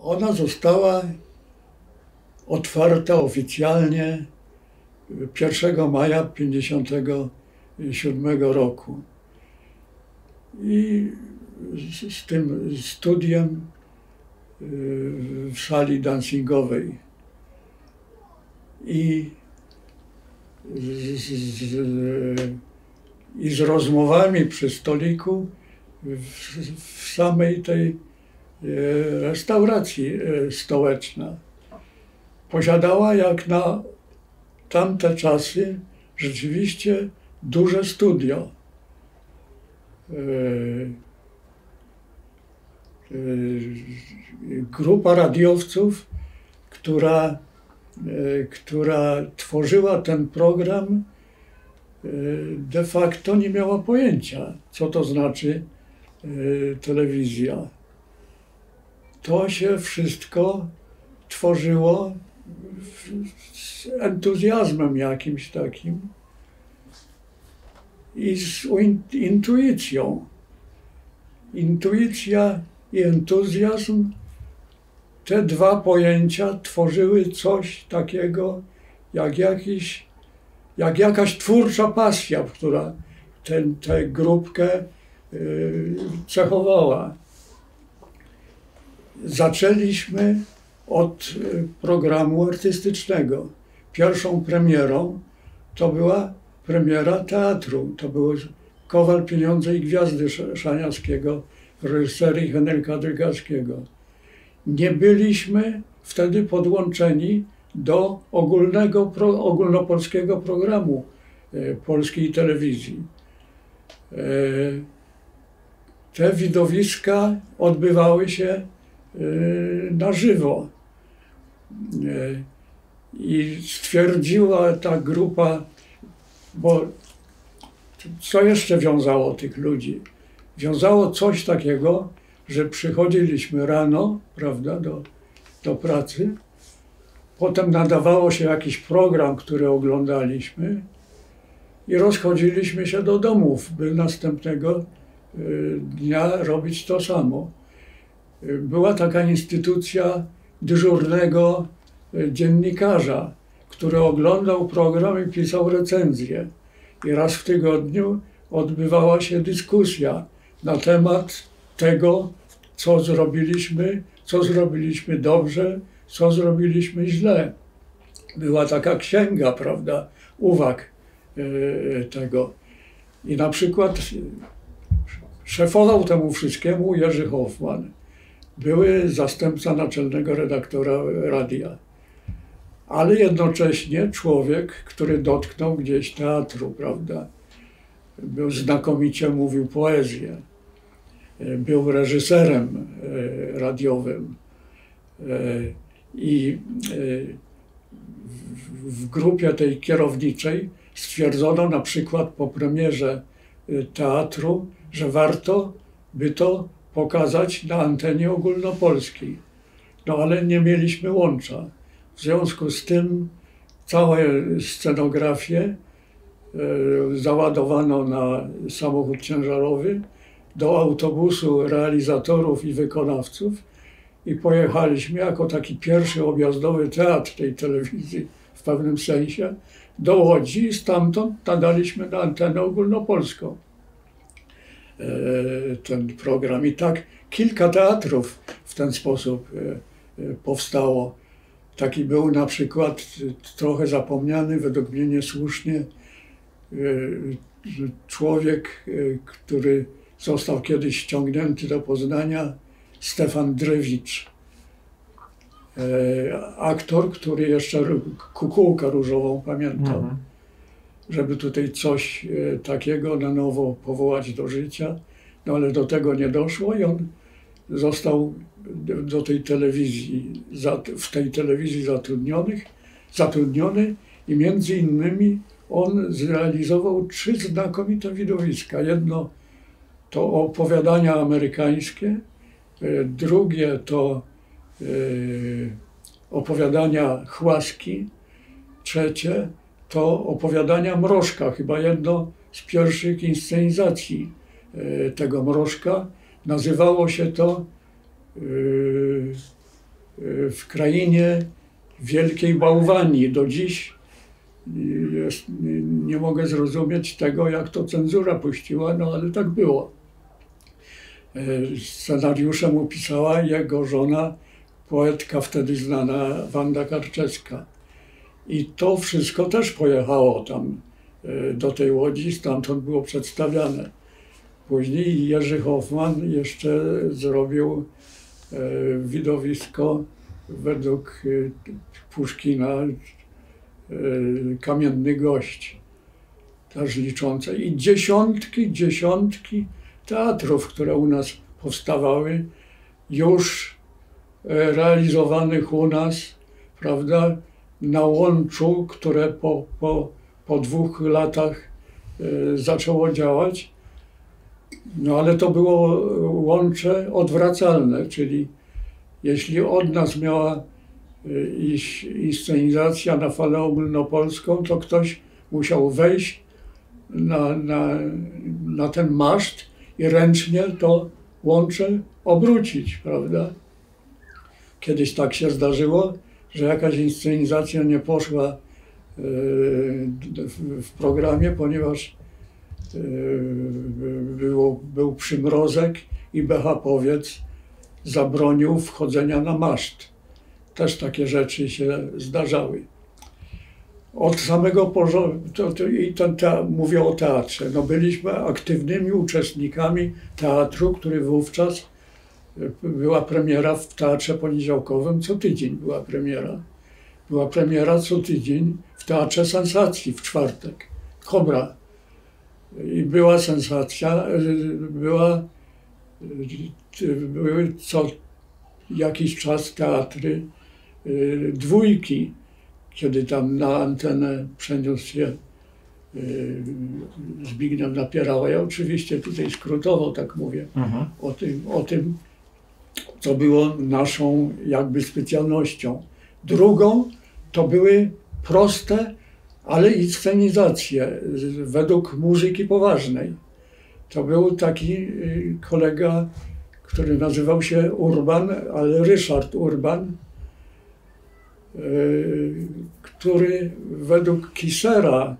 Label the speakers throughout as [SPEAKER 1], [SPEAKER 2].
[SPEAKER 1] Ona została otwarta oficjalnie 1 maja 1957 roku. I z tym studiem w sali dancingowej. I z rozmowami przy stoliku w samej tej restauracji stołeczna. Posiadała jak na tamte czasy rzeczywiście duże studio. Grupa radiowców, która tworzyła ten program, de facto nie miała pojęcia, co to znaczy telewizja. To się wszystko tworzyło z entuzjazmem jakimś takim i z intuicją. Intuicja i entuzjazm, te dwa pojęcia tworzyły coś takiego jak jakaś twórcza pasja, która tę grupkę cechowała. Zaczęliśmy od programu artystycznego. Pierwszą premierą to była premiera teatru. To był Kowal, Pieniądze i Gwiazdy Szaniawskiego w reżyserii Henryka Drygalskiego. Nie byliśmy wtedy podłączeni do ogólnopolskiego programu polskiej telewizji. Te widowiska odbywały się na żywo. I stwierdziła ta grupa, bo co jeszcze wiązało tych ludzi? Wiązało coś takiego, że przychodziliśmy rano, prawda, do pracy, potem nadawało się jakiś program, który oglądaliśmy i rozchodziliśmy się do domów, by następnego dnia robić to samo. Była taka instytucja dyżurnego dziennikarza, który oglądał program i pisał recenzję. I raz w tygodniu odbywała się dyskusja na temat tego, co zrobiliśmy dobrze, co zrobiliśmy źle. Była taka księga, prawda, uwag tego. I na przykład szefował temu wszystkiemu Jerzy Hoffman. Były zastępca naczelnego redaktora radia. Ale jednocześnie człowiek, który dotknął gdzieś teatru, prawda. Był znakomicie, mówił poezję. Był reżyserem radiowym. I w grupie tej kierowniczej stwierdzono na przykład po premierze teatru, że warto by to pokazać na antenie ogólnopolskiej. No ale nie mieliśmy łącza. W związku z tym całą scenografię załadowano na samochód ciężarowy, do autobusu realizatorów i wykonawców i pojechaliśmy jako taki pierwszy objazdowy teatr tej telewizji w pewnym sensie do Łodzi i stamtąd nadaliśmy na antenę ogólnopolską ten program. I tak kilka teatrów w ten sposób powstało. Taki był na przykład trochę zapomniany, według mnie niesłusznie, człowiek, który został kiedyś ściągnięty do Poznania, Stefan Drewicz. Aktor, który jeszcze Kukułkę Różową pamiętał. Żeby tutaj coś takiego na nowo powołać do życia, no ale do tego nie doszło i on został do tej telewizji, w tej telewizji zatrudniony i między innymi on zrealizował 3 znakomite widowiska. Jedno to opowiadania amerykańskie, drugie to opowiadania Chłaski, trzecie to opowiadania Mrożka, chyba jedno z pierwszych inscenizacji tego Mrożka. Nazywało się to w krainie wielkiej bałwanii. Do dziś nie mogę zrozumieć tego, jak to cenzura puściła, no ale tak było. Scenariusze mu pisała jego żona, poetka wtedy znana, Wanda Karczewska. I to wszystko też pojechało tam do tej Łodzi, stamtąd było przedstawiane. Później Jerzy Hoffman jeszcze zrobił widowisko według Puszkina, Kamienny Gość, też liczące. I dziesiątki teatrów, które u nas powstawały, już realizowanych u nas, prawda, na Łączu, które po 2 latach zaczęło działać. No ale to było łącze odwracalne, czyli jeśli od nas miała iść inscenizacja na falę ogólnopolską, to ktoś musiał wejść na ten maszt i ręcznie to łącze obrócić, prawda? Kiedyś tak się zdarzyło, że jakaś inscenizacja nie poszła w programie, ponieważ był przymrozek i BHP-owiec zabronił wchodzenia na maszt. Też takie rzeczy się zdarzały. Od samego początku, mówię o teatrze, no byliśmy aktywnymi uczestnikami teatru, który wówczas była premiera w Teatrze Poniedziałkowym, co tydzień była premiera. Była premiera co tydzień w Teatrze Sensacji w czwartek, Kobra. I była sensacja, były co jakiś czas teatry dwójki, kiedy tam na antenę przeniósł się Zbigniew Napierała. Ja oczywiście tutaj skrótowo tak mówię o tym, co było naszą jakby specjalnością. Drugą to były proste, ale inscenizacje według muzyki poważnej. To był taki kolega, który nazywał się Urban, ale Ryszard Urban, który według Kisera,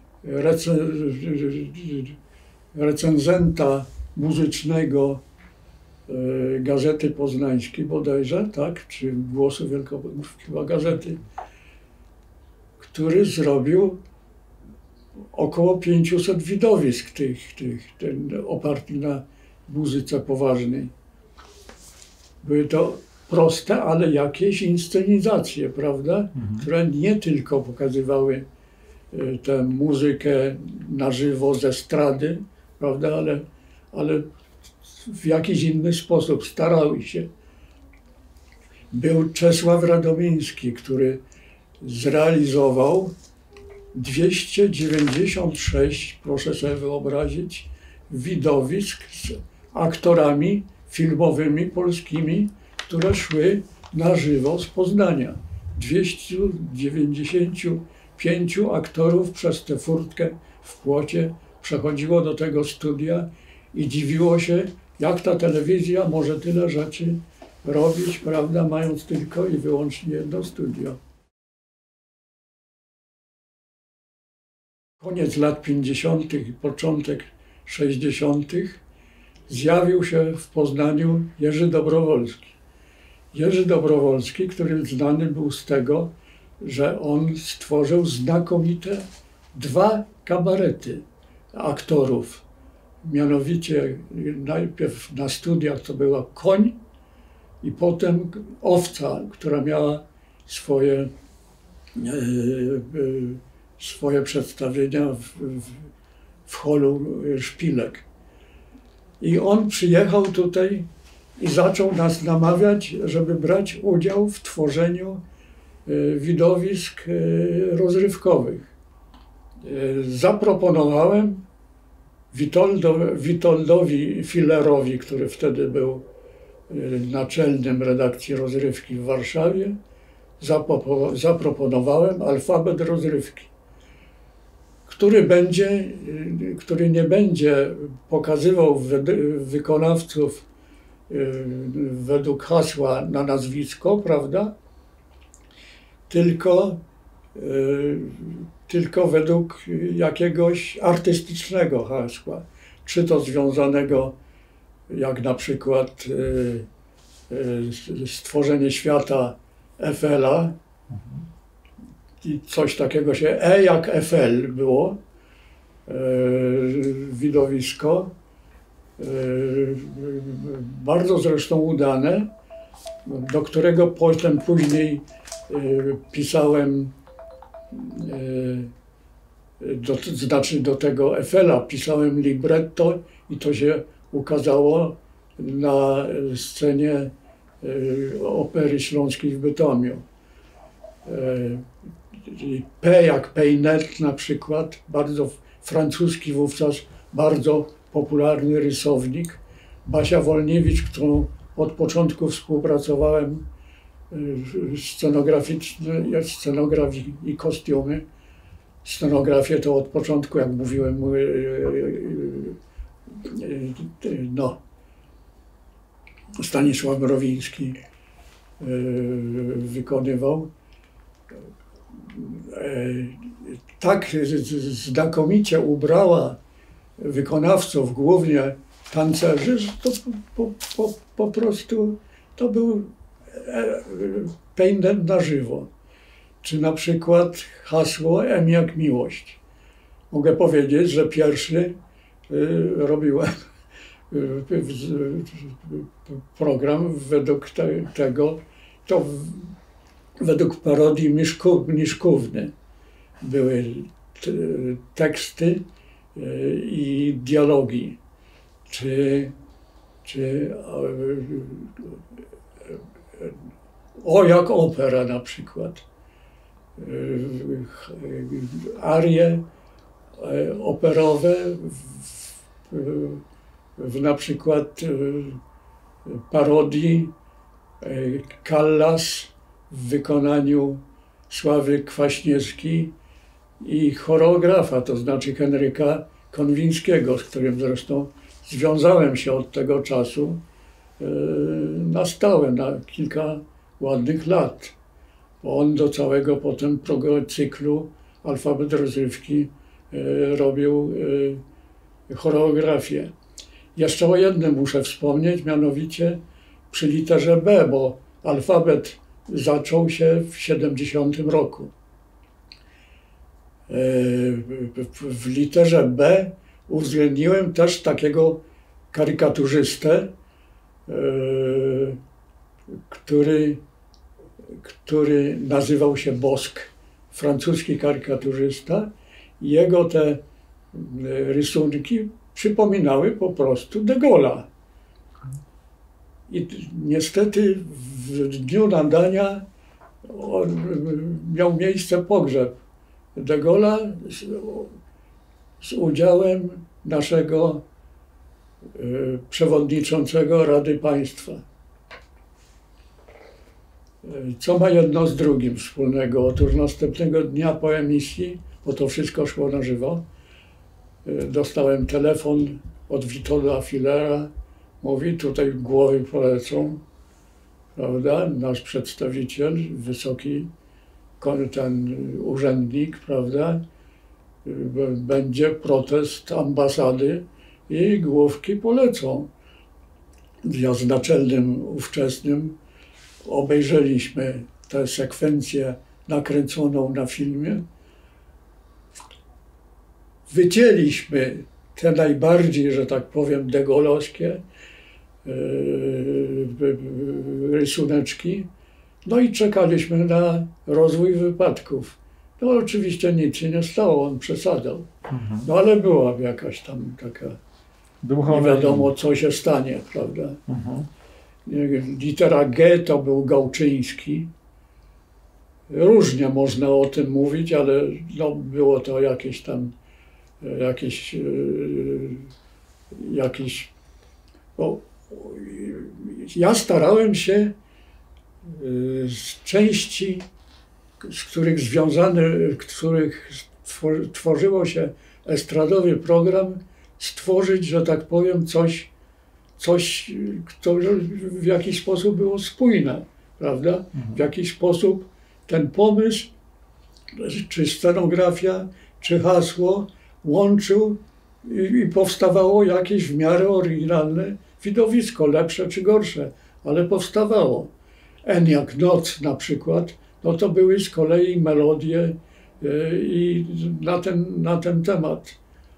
[SPEAKER 1] recenzenta muzycznego Gazety Poznańskiej bodajże, tak, czy Głosu Wielkopolskiego, chyba Gazety, który zrobił około 500 widowisk opartych na muzyce poważnej. Były to proste, ale jakieś inscenizacje, prawda, które nie tylko pokazywały tę muzykę na żywo z estrady, prawda, ale w jakiś inny sposób starały się. Był Czesław Radomiński, który zrealizował 296, proszę sobie wyobrazić, widowisk z aktorami filmowymi polskimi, które szły na żywo z Poznania. 295 aktorów przez tę furtkę w płocie przechodziło do tego studia i dziwiło się, jak ta telewizja może tyle rzeczy robić, prawda, mając tylko i wyłącznie jedno studio. Koniec lat 50. i początek 60. zjawił się w Poznaniu Jerzy Dobrowolski. Jerzy Dobrowolski, który znany był z tego, że on stworzył znakomite 2 kabarety aktorów. Mianowicie najpierw na studiach to była Koń i potem Owca, która miała swoje przedstawienia w holu Szpilek. I on przyjechał tutaj i zaczął nas namawiać, żeby brać udział w tworzeniu widowisk rozrywkowych. Zaproponowałem Witoldowi Fillerowi, który wtedy był naczelnym redakcji rozrywki w Warszawie, zaproponowałem alfabet rozrywki, który nie będzie pokazywał wykonawców według hasła na nazwisko, prawda? Tylko według jakiegoś artystycznego hasła. Czy to związanego, jak na przykład stworzenie świata Eiffela, i coś takiego się, jak Eiffel było, widowisko, bardzo zresztą udane, do którego później pisałem, do tego Eiffela pisałem libretto i to się ukazało na scenie Opery Śląskiej w Bytomiu. P jak Peynet na przykład, bardzo francuski wówczas, bardzo popularny rysownik. Basia Wolniewicz, którą od początku współpracowałem, scenografii i kostiumy. Scenografię to od początku, jak mówiłem, Stanisław Mrowiński wykonywał. Tak znakomicie ubrała wykonawców, głównie tancerzy, że to po prostu to był Peynet na żywo. Czy na przykład hasło M jak miłość. Mogę powiedzieć, że pierwszy robiłem program według tego, to według parodii Miszkówny były teksty i dialogi, czy jak opera na przykład. Arie operowe na przykład parodii Callas w wykonaniu Sławy Kwaśniewskiej i choreografa, to znaczy Henryka Konwińskiego, z którym zresztą związałem się od tego czasu na stałe, na kilka ładnych lat. Bo on do całego potem cyklu Alfabet Rozrywki robił choreografię. Jeszcze o jednym muszę wspomnieć, mianowicie przy literze B, bo alfabet zaczął się w 70 roku. W literze B uwzględniłem też takiego karykaturzystę, który nazywał się Bosk, francuski karykaturzysta. Jego te rysunki przypominały po prostu de Gaulle'a. I niestety w dniu nadania miał miejsce pogrzeb de Gaulle'a z udziałem naszego przewodniczącego Rady Państwa. Co ma jedno z drugim wspólnego? Otóż następnego dnia po emisji, bo to wszystko szło na żywo, dostałem telefon od Witolda Filera. Mówi, tutaj głowy polecą, prawda? Nasz przedstawiciel, wysoki ten urzędnik, prawda? Będzie protest ambasady i główki polecą. Ja z naczelnym ówczesnym obejrzeliśmy tę sekwencję nakręconą na filmie. Wycięliśmy te najbardziej, że tak powiem, degolowskie rysuneczki. No i czekaliśmy na rozwój wypadków. No oczywiście nic się nie stało, on przesadzał. No ale była jakaś tam taka, nie wiadomo co się stanie, prawda. Litera G to był Gałczyński. Różnie można o tym mówić, ale no, było to jakieś tam, bo ja starałem się z części, z których tworzyło się estradowy program, stworzyć, że tak powiem, coś coś, co w jakiś sposób było spójne, prawda? W jakiś sposób ten pomysł, czy scenografia, czy hasło łączył i powstawało jakieś w miarę oryginalne widowisko, lepsze czy gorsze, ale powstawało. Eniak Noc na przykład, no to były z kolei melodie i na ten temat.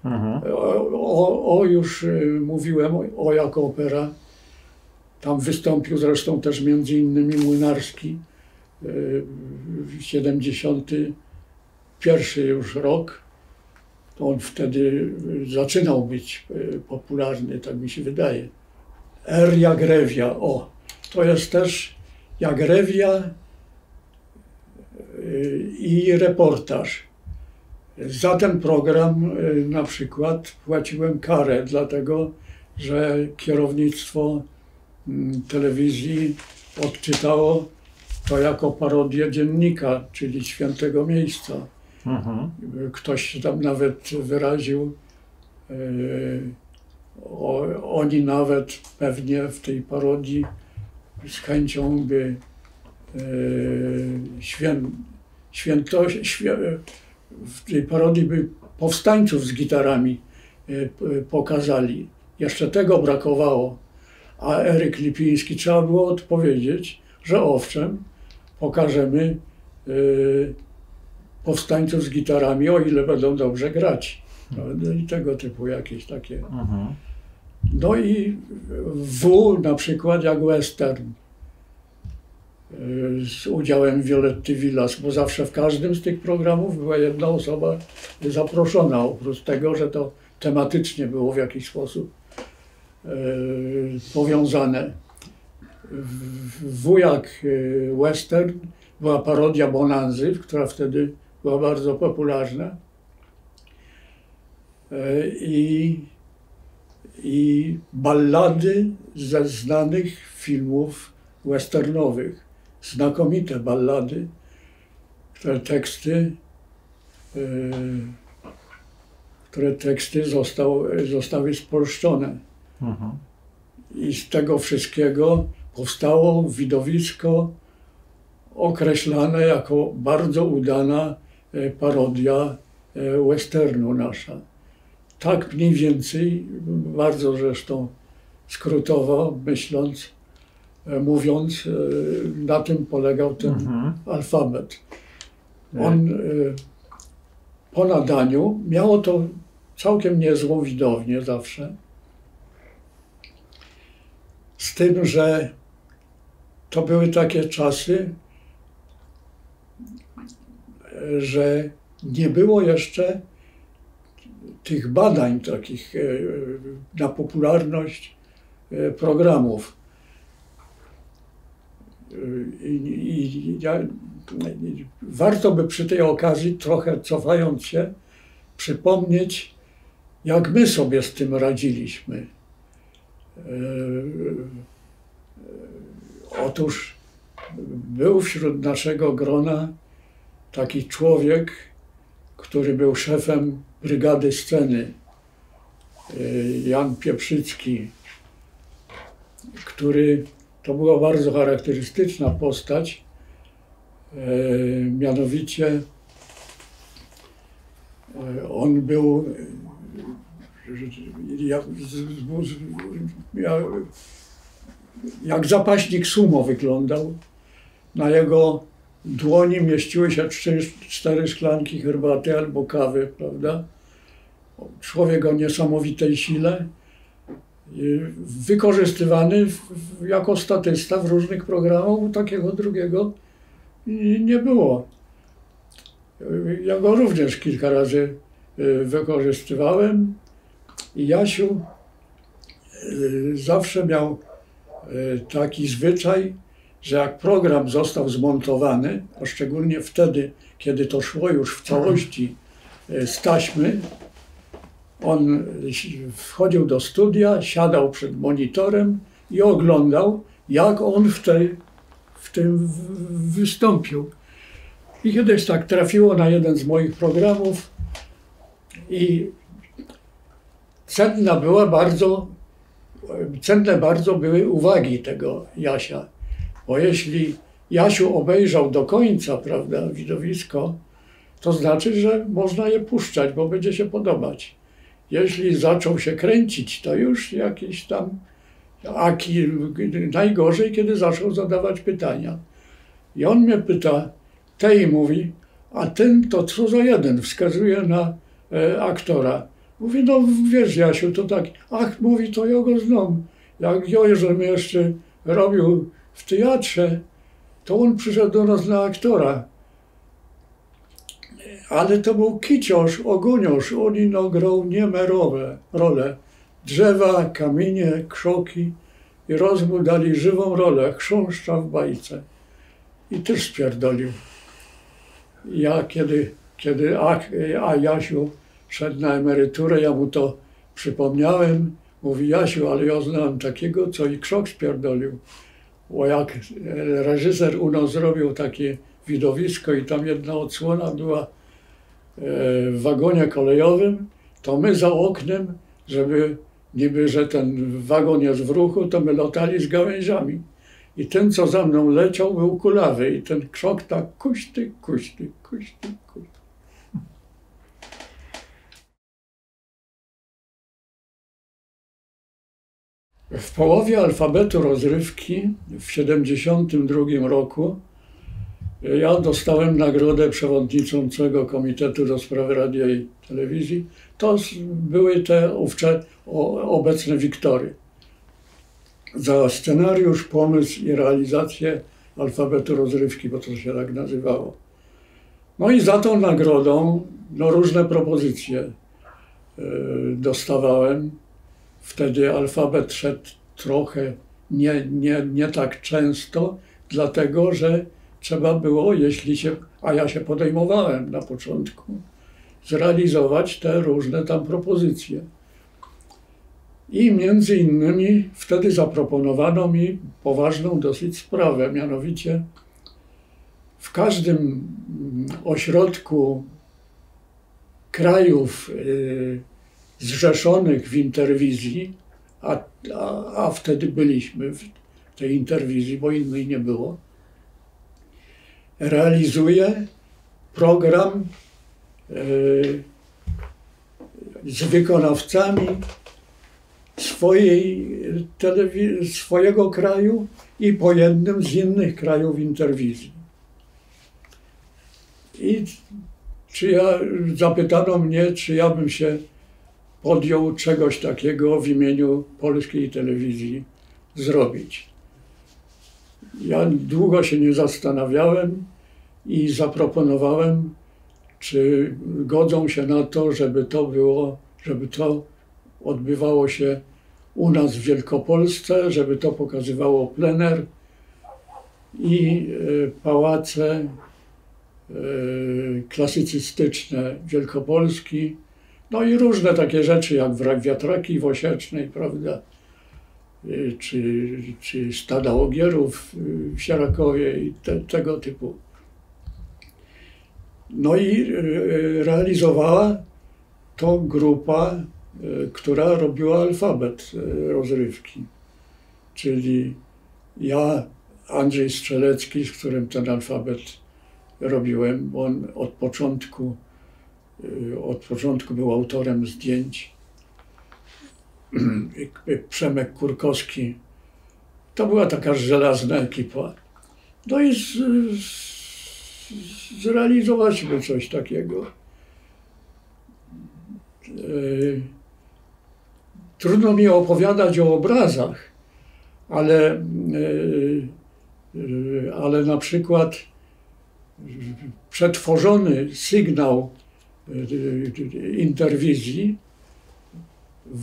[SPEAKER 1] Już mówiłem, jako opera. Tam wystąpił zresztą też między innymi Młynarski, 71 już rok. To on wtedy zaczynał być popularny, tak mi się wydaje. Jagrewia, to jest też Jagrewia i reportaż. Za ten program na przykład płaciłem karę, dlatego że kierownictwo telewizji odczytało to jako parodię dziennika, czyli Świętego Miejsca. Ktoś tam nawet wyraził, oni nawet pewnie w tej parodii z chęcią by w tej parodii by powstańców z gitarami pokazali. Jeszcze tego brakowało. A Eryk Lipiński, trzeba było odpowiedzieć, że owszem, pokażemy powstańców z gitarami, o ile będą dobrze grać. No i tego typu jakieś takie. No i na przykład jak western z udziałem Violetty Villas, bo zawsze w każdym z tych programów była jedna osoba zaproszona, oprócz tego, że to tematycznie było w jakiś sposób powiązane. Wujak western była parodia Bonanzy, która wtedy była bardzo popularna. I ballady ze znanych filmów westernowych. Znakomite ballady, które teksty zostały spolszczone. I z tego wszystkiego powstało widowisko określane jako bardzo udana parodia westernu nasza. Tak mniej więcej, bardzo zresztą skrótowo mówiąc, na tym polegał ten alfabet. On po nadaniu miało to całkiem niezłą widownię zawsze. Z tym, że to były takie czasy, że nie było jeszcze tych badań takich na popularność programów. Warto by przy tej okazji, trochę cofając się, przypomnieć, jak my sobie z tym radziliśmy. Otóż był wśród naszego grona taki człowiek, który był szefem brygady sceny, Jan Pieprzycki, który to była bardzo charakterystyczna postać, mianowicie on był jak zapaśnik sumo wyglądał. Na jego dłoni mieściły się 4 szklanki herbaty albo kawy, prawda? Człowiek o niesamowitej sile, wykorzystywany jako statysta w różnych programach, takiego drugiego nie było. Ja go również kilka razy wykorzystywałem i Jasiu zawsze miał taki zwyczaj, że jak program został zmontowany, a szczególnie wtedy, kiedy to szło już w całości z taśmy, on wchodził do studia, siadał przed monitorem i oglądał, jak on w tym wystąpił. I kiedyś tak trafiło na jeden z moich programów i cenna była bardzo cenne bardzo były uwagi tego Jasia, bo jeśli Jasiu obejrzał do końca, prawda, widowisko, to znaczy, że można je puszczać, bo będzie się podobać. Jeśli zaczął się kręcić, to już jakiś tam najgorzej, kiedy zaczął zadawać pytania. I on mnie pyta, tej mówi, a ten to co za jeden, wskazuje na aktora. Mówi, no wiesz Jasiu, to tak, ach, mówi, to ja go znam. Jak ja, żebym jeszcze robił w teatrze, to on przyszedł do nas na aktora. Ale to był kiciosz, ogoniosz, on ino grał niemerowe role. Drzewa, kamienie, krzoki i rozmu dali żywą rolę, chrząszcza w bajce. I też spierdolił. Ja kiedy Jasiu szedł na emeryturę, ja mu to przypomniałem. Mówi, Jasiu, ale ja znałem takiego, co i krzok spierdolił. Bo jak reżyser u nas zrobił takie widowisko i tam jedna odsłona była w wagonie kolejowym, to my za oknem, żeby niby, że ten wagon jest w ruchu, to my lotali z gałęziami. I ten, co za mną leciał, był kulawy i ten krzok tak kuśty, kuśty, kuśty, kuśty. W połowie alfabetu rozrywki w 1972 roku ja dostałem nagrodę przewodniczącego Komitetu do Spraw Radia i Telewizji. To były te obecne Wiktory. Za scenariusz, pomysł i realizację alfabetu rozrywki, bo to się tak nazywało. No i za tą nagrodą no, różne propozycje dostawałem. Wtedy alfabet szedł trochę nie tak często, dlatego że trzeba było, a ja się podejmowałem na początku, zrealizować te różne tam propozycje. I między innymi wtedy zaproponowano mi poważną dosyć sprawę, mianowicie w każdym ośrodku krajów zrzeszonych w Interwizji, a wtedy byliśmy w tej Interwizji, bo innej nie było, realizuje program z wykonawcami swojego kraju i po jednym z innych krajów Interwizji. I zapytano mnie, czy ja bym się podjął czegoś takiego w imieniu polskiej telewizji zrobić. Ja długo się nie zastanawiałem i zaproponowałem, czy godzą się na to, żeby to odbywało się u nas w Wielkopolsce, żeby to pokazywało plener i pałace klasycystyczne Wielkopolski, no i różne takie rzeczy jak wiatraki w Osiecznej, prawda, czy stada ogierów w Sierakowie i tego typu. No i realizowała to grupa, która robiła alfabet rozrywki, czyli ja, Andrzej Strzelecki, z którym ten alfabet robiłem, bo on od początku był autorem zdjęć. Przemek Kurkowski. To była taka żelazna ekipa. No i zrealizowaliśmy coś takiego. Trudno mi opowiadać o obrazach, ale na przykład przetworzony sygnał Interwizji w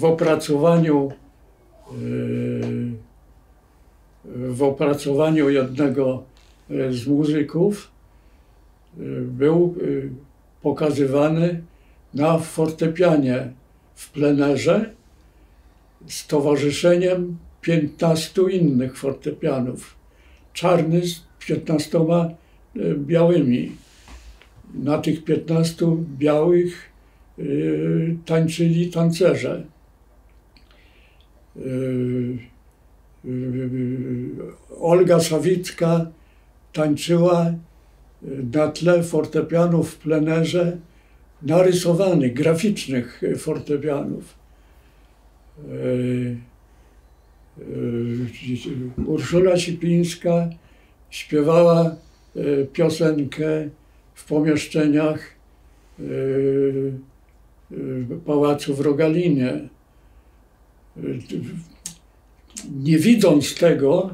[SPEAKER 1] opracowaniu jednego z muzyków był pokazywany na fortepianie w plenerze z towarzyszeniem 15 innych fortepianów. Czarny z 15 białymi. Na tych 15 białych tańczyli tancerze. Olga Sawicka tańczyła na tle fortepianów w plenerze, narysowanych, graficznych fortepianów. Urszula Sipińska śpiewała piosenkę w pomieszczeniach pałacu w Rogalinie. Nie widząc tego,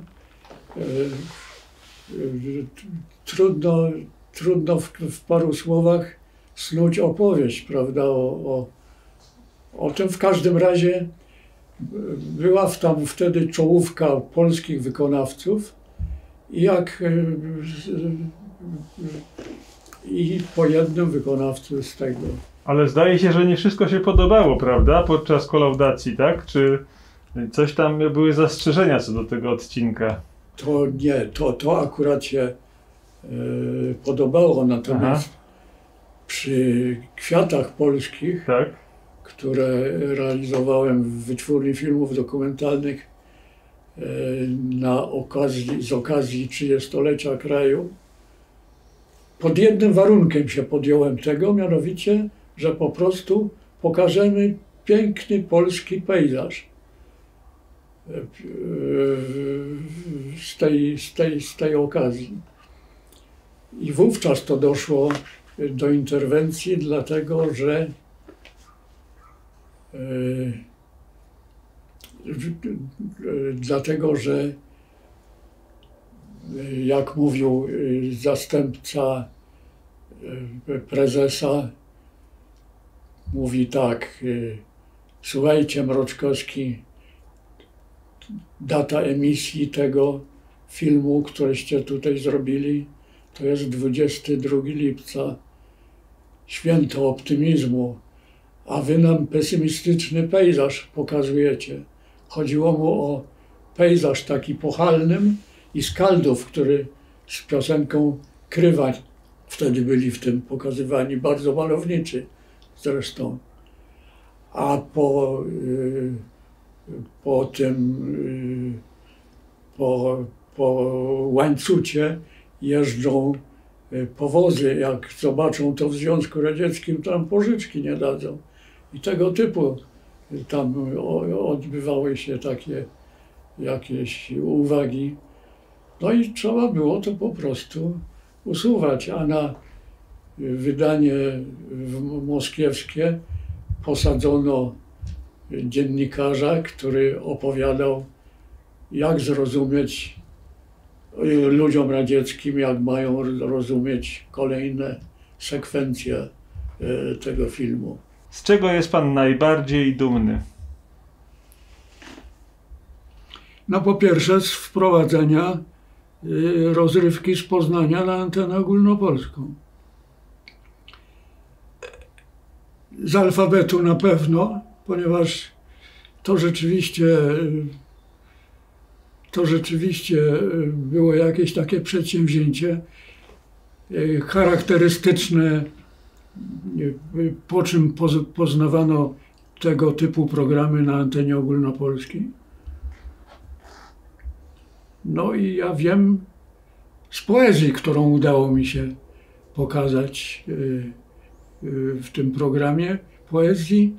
[SPEAKER 1] trudno w paru słowach snuć opowieść, prawda, o tym. W każdym razie była tam wtedy czołówka polskich wykonawców i po jednym wykonawcy z tego.
[SPEAKER 2] Ale zdaje się, że nie wszystko się podobało, prawda, podczas kolaudacji, tak? Czy coś tam były zastrzeżenia co do tego odcinka?
[SPEAKER 1] To nie, to akurat się podobało, natomiast przy Kwiatach Polskich,
[SPEAKER 2] tak,
[SPEAKER 1] które realizowałem w Wytwórni Filmów Dokumentalnych z okazji 30-lecia kraju, pod jednym warunkiem się podjąłem tego, mianowicie, że po prostu pokażemy piękny polski pejzaż z tej okazji. I wówczas to doszło do interwencji, dlatego że jak mówił zastępca prezesa, mówi tak: słuchajcie, Mroczkowski, data emisji tego filmu, któreście tutaj zrobili, to jest 22 lipca, święto optymizmu, a wy nam pesymistyczny pejzaż pokazujecie. Chodziło mu o pejzaż taki pochalnym i Skaldów, który z piosenką Krywa, wtedy byli w tym pokazywani, bardzo malowniczy zresztą. A po Łańcucie jeżdżą powozy. Jak zobaczą to w Związku Radzieckim, to nam pożyczki nie dadzą. I tego typu tam odbywały się takie jakieś uwagi. No i trzeba było to po prostu usuwać, a na wydanie moskiewskie posadzono dziennikarza, który opowiadał, jak zrozumieć ludziom radzieckim, jak mają rozumieć kolejne sekwencje tego filmu.
[SPEAKER 2] Z czego jest pan najbardziej dumny?
[SPEAKER 1] No po pierwsze z wprowadzenia rozrywki z Poznania na antenę ogólnopolską. Z alfabetu na pewno, ponieważ to rzeczywiście było jakieś takie przedsięwzięcie charakterystyczne, po czym poznawano tego typu programy na antenie ogólnopolskiej. No i ja wiem z poezji, którą udało mi się pokazać w tym programie, poezji,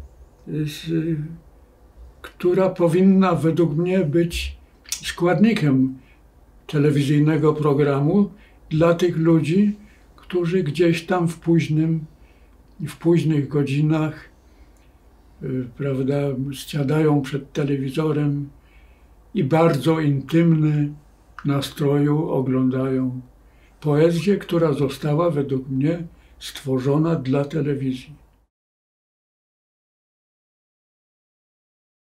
[SPEAKER 1] która powinna według mnie być składnikiem telewizyjnego programu dla tych ludzi, którzy gdzieś tam w późnych godzinach, prawda, siadają przed telewizorem i bardzo intymny nastroju oglądają poezję, która została według mnie stworzona dla telewizji.